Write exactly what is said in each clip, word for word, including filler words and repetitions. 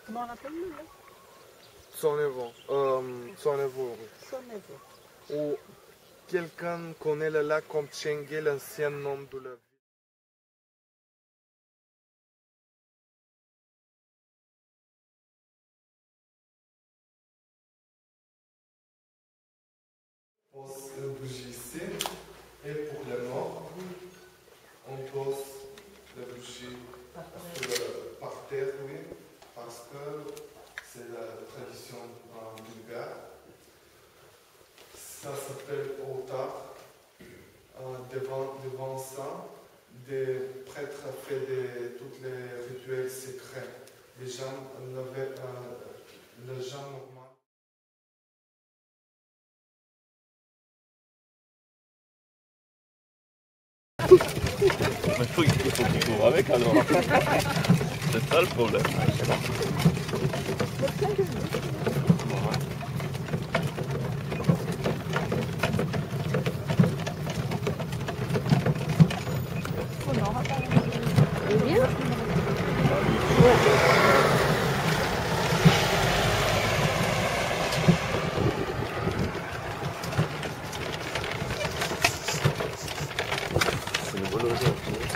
Comment on appelle le là? Sonnevo. Euh, Sonnevo, oui. Sonnevo. Ou quelqu'un connaît le lac comme Tchengue, l'ancien nom de la ville. On pose une bougie ici, et pour le nord, on pose la bougie sur le- par terre, oui, parce que c'est la tradition euh, bulgare. Ça s'appelle altar. Euh, devant, devant ça, des prêtres font des, tous les rituels secrets. Les gens, n'avaient, euh, les gens normaux. Mais il faut qu'il faut qu'il court avec alors. C'est ça le problème. C'est une bonne chose.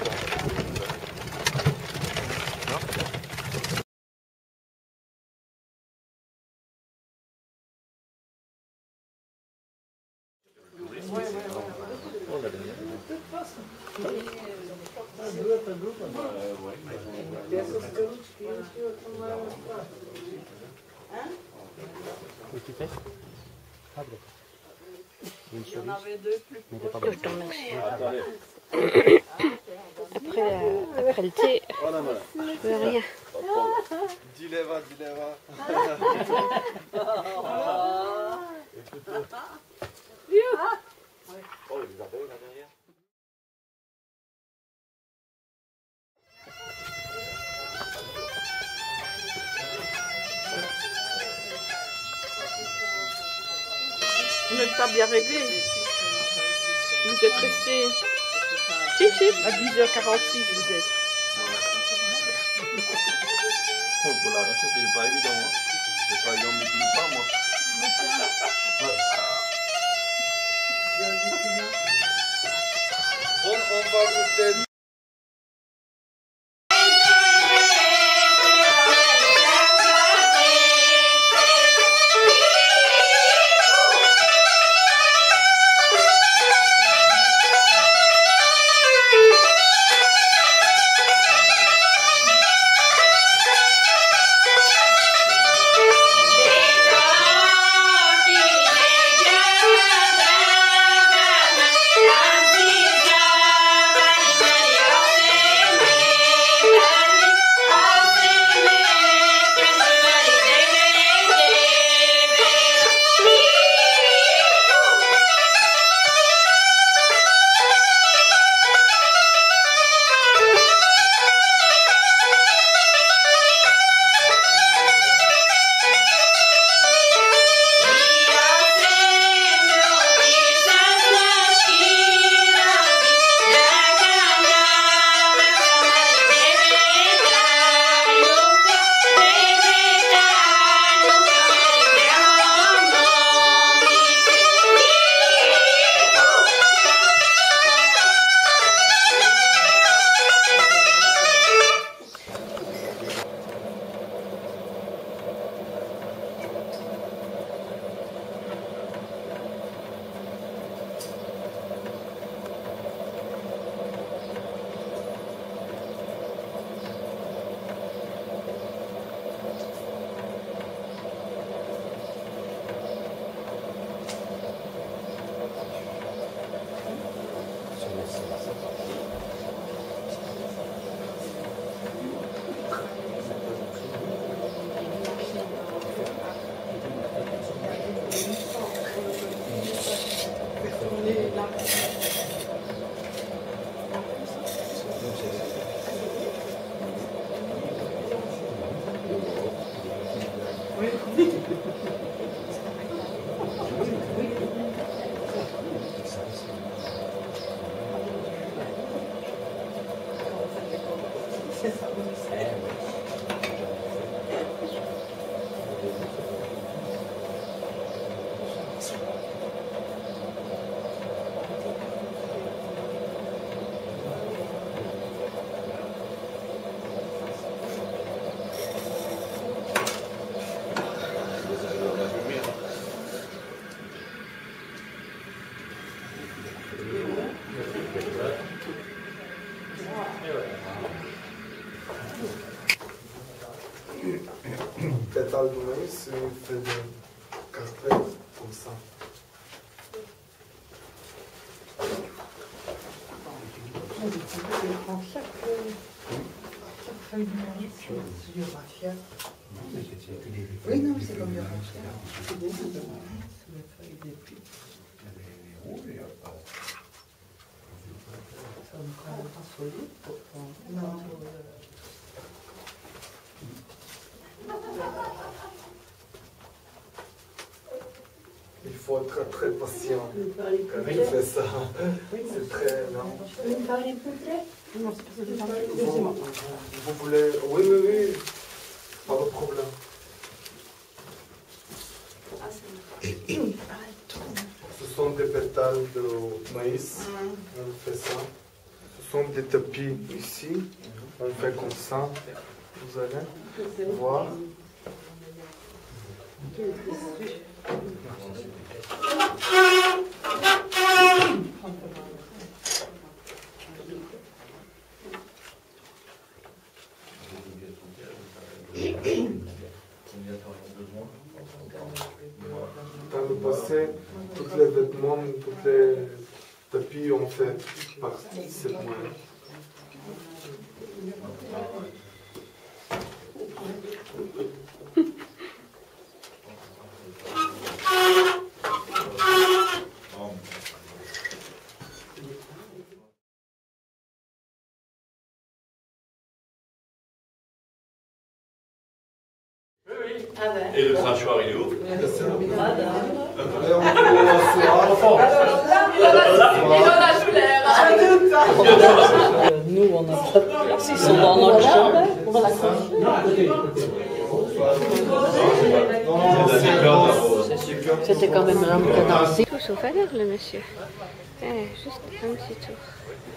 Qu'est-ce que tu fais? Ah, d'accord. Une Il y en avait deux plus pas proches. Je te remercie. Après, euh, après le thé, je veux rien. Dileva, dileva. Oh, il y a des abeilles là derrière. Vous n'êtes pas bien réglé. Vous êtes resté. Si, si, à dix heures quarante-six, vous êtes. Oh, pour l'arracher, c'est pas évident. Hein. C'est pas évident, mais tu le pas, moi. On, on va goûter. pétales de maïs et il fait des cartels comme ça. Chaque feuille de maïs, c'est du raffia. Oui, non, c'est comme du raffia. C'est des feuilles d'épi. Ça me paraît pas solide pourtant. Non. Il faut être très patient quand il fait ça. C'est très lent. Une farine complète? Non, c'est parce que je parle de Vous, vous voulez... Oui, oui, oui. Pas de problème. Ce sont des pétales de maïs. On fait ça. Ce sont des tapis ici. On fait comme ça. Vous allez voir. Dans le passé, tous les vêtements, tous les tapis ont fait par cette moyen. Et le crachoir, il est où? Nous, on a pas de place, ils sont dans notre chambre. On va la C'était quand même l'homme qui a dansé. Tout sauf à l'heure, le monsieur. Eh, juste un petit tour.